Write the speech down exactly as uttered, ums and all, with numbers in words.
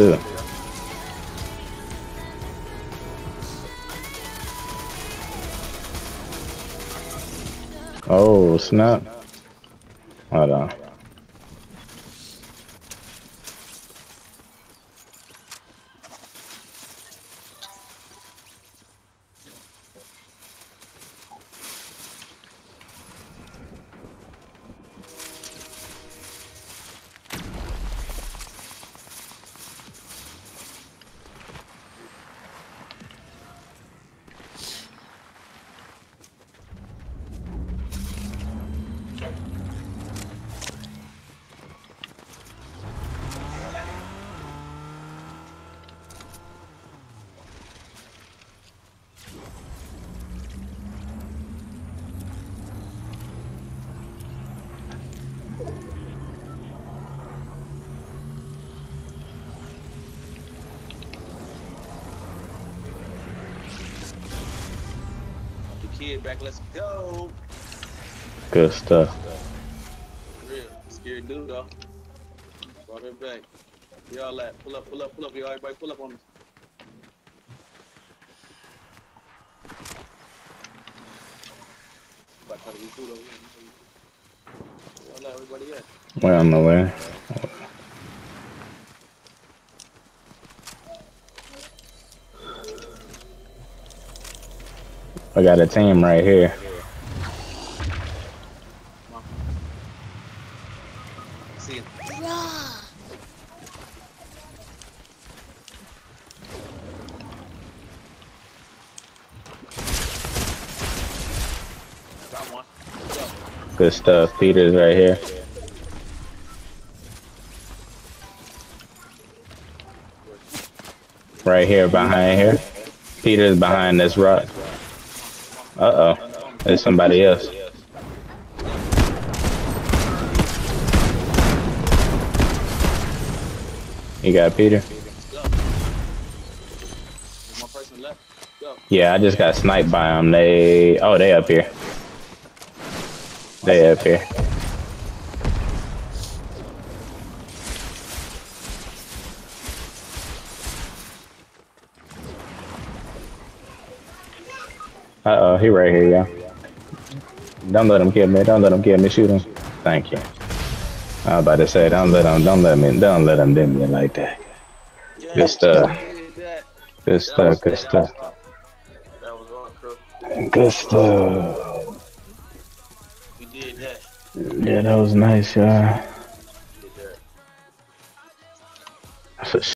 too. Oh, snap. Hold on. Kid back, let's go. Good stuff. Real scary dude though. Brought it back. Y'all at pull up, pull up, pull up, y'all. Everybody pull up on us. About to be food over here. Y'all at everybody at. We're on the way. I got a team right here. See it. Got one. Good stuff. Peter's right here. Right here, behind here. Peter's behind this rock. Uh oh. There's somebody else. You got Peter? Yeah, I just got sniped by them. They, oh, they up here. They up here. Uh oh, he right here, y'all. Don't let him kill me. Don't let him kill me. Shoot him. Thank you. I was about to say, don't let him. Don't let me. Don't let him do me like that. Good stuff. Good stuff. Good stuff. Good stuff. Yeah, that was nice, y'all.